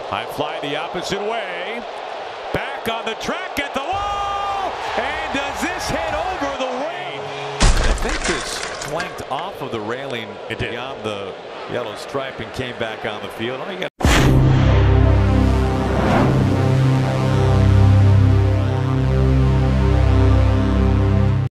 High fly the opposite way. Back on the track at the wall. And does this hit over the railing? I think this flanked off of the railing beyond the yellow stripe and came back on the field. All you got